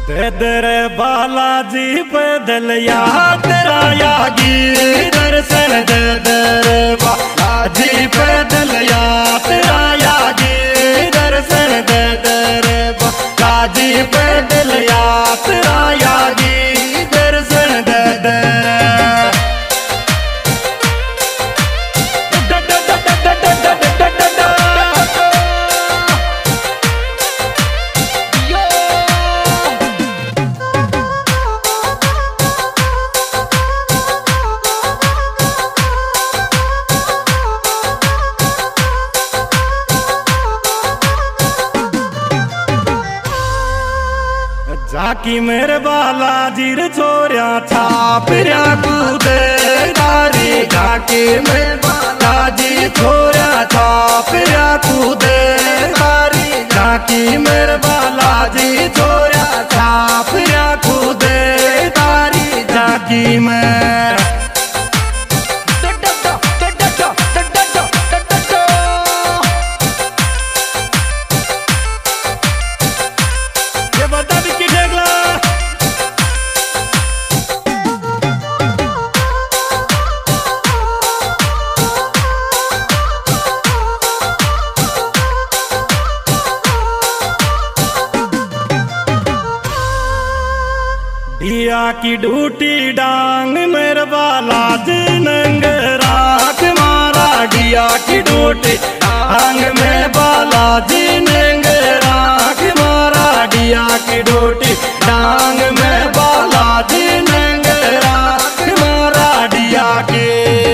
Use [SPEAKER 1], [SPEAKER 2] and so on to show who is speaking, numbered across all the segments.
[SPEAKER 1] दे दे रे बालाजी पैदल या तेरा यागी दर्शन दे दे रे बालाजी पैदल या तेरा यागी दर्शन दे दे रे बालाजी पैदल या तेरा यागी दर्शन दे दे जाकी मेरे बालाजी रे छोरिया छापरिया कूदे दारी जाकी मेरे बालाजी छोरिया छापरिया कूदे दारी जाकी मेरे बालाजी छोरिया छापरिया कूदे दारी जाकी मैं दिया की डूटी डांग मेरे बालाजी नंग राख मारा दिया की डूटी डांग में बालाजी नंग राख मारा दिया की डूटी डांग में बालाजी नंग राख मारा दिया की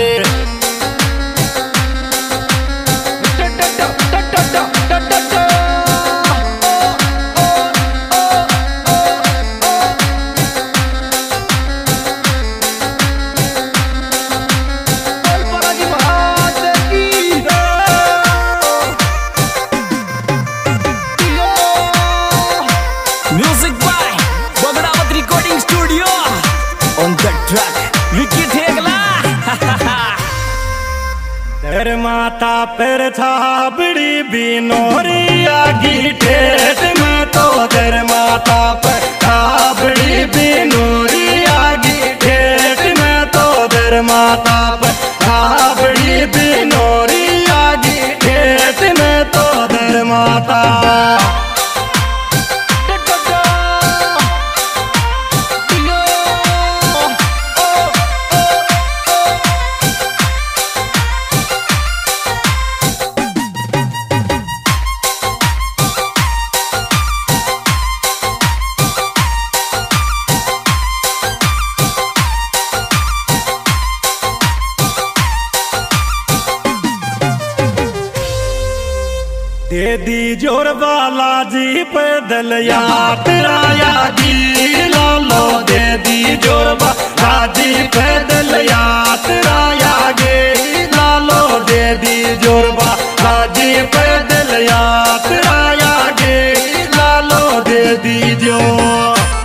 [SPEAKER 1] तेरे माता पर छाबड़ी बिनोरी आगी ठेठ में तो तेरे माता पर छाबड़ी बिनोरी आगी ठेठ में तो तेरे माता पर छाबड़ी बिनोरी आगी ठेठ में तो तेरे माता दे दी जोर बालाजी पैदल या तेरा यागी लालो दे दी जोर बालाजी पैदल या तेरा यागी लालो दे दी जोर बालाजी पैदल या तेरा यागी लालो दे दी जोर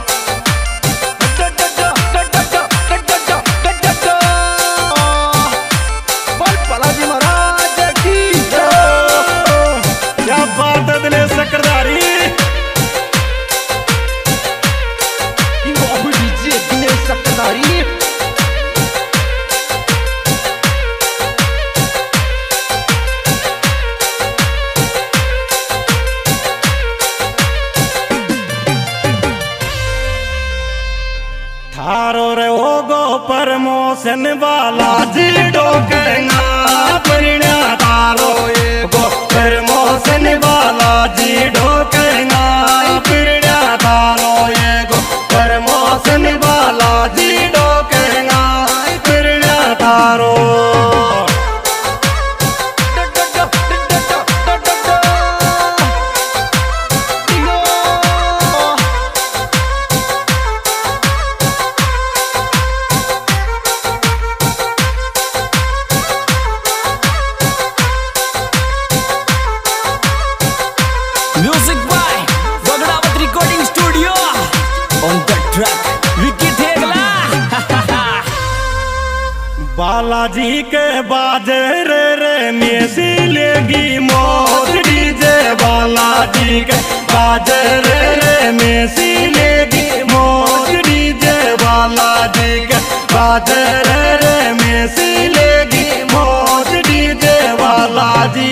[SPEAKER 1] थारो रे होगो प्रमोशन बालाजी डोकेगा परिणा थारो एगो प्रमोशन बालाजी डोकेगा परिणा थारो एगो प्रमोशन बालाजी डोकेगा परिणा थारो बालाजी के बाजे रे मेसी लेगी मौत डीजे बालाजी के बाजे रे मेसी लेगी बादर रे में सिलेगी मौज डीजे वाला जी।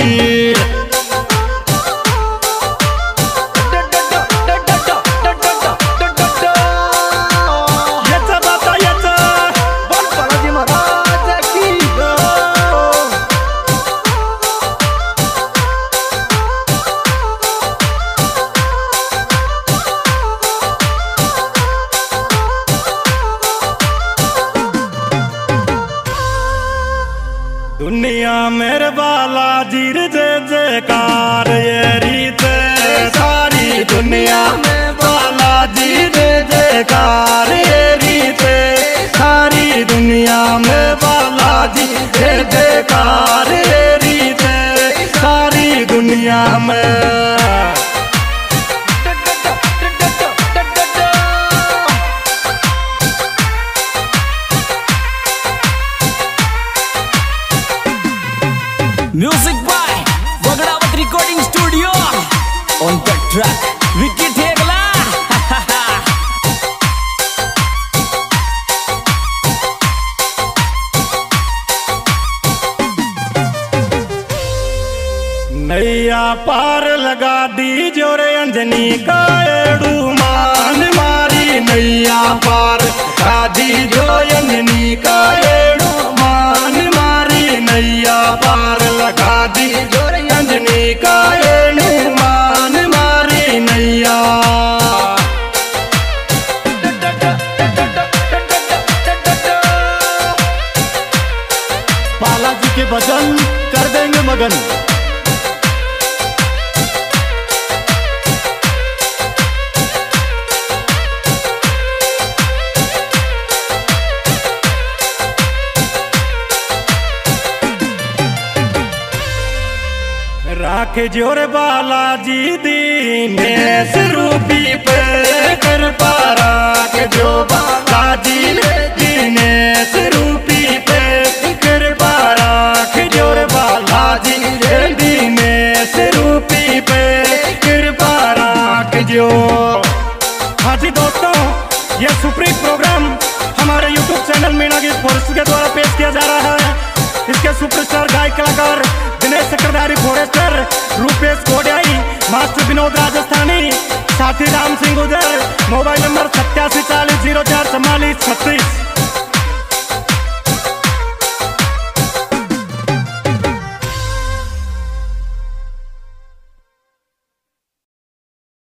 [SPEAKER 1] दुनिया मेरे बालाजी जय जयकार ये रीत सारी दुनिया में बालाजी जय जयकार ये रीत सारी दुनिया में बालाजी जय जयकार ये रीत सारी दुनिया में।
[SPEAKER 2] Music by Bagdawat Recording Studio. On the track, Vicky Thegla.
[SPEAKER 1] नैया पार लगा दी जोरे अंजनी का एड़ू मान मारी नैया पार लगा दी जो अंजनी का एड़ू मान मारी नैया पार लगा दी जोरे अंजनी का एड़ू मान मारी नैया।
[SPEAKER 3] बालाजी के भजन कर देंगे मगन।
[SPEAKER 1] राख जोर बालाजी दीनेश रूपी पे कृपा राख जो बालाजी दीनेश रूपी पे कृपा राख जोर बालाजी दीनेश रूपी पे कृपा राख जो। हाँ जी दोस्तों, ये सुप्रीम प्रोग्राम हमारे YouTube channel Meena Geet forest के द्वारा पेश किया जा रहा है। इसके सुपरस्टार गायक कलाकार दिनेश चक्रधारी फॉरेस्टर, रूपेश कोडियाई, मास्टर विनोद राजस्थानी, साथी राम सिंह गुजर। Mobile number 8740044436।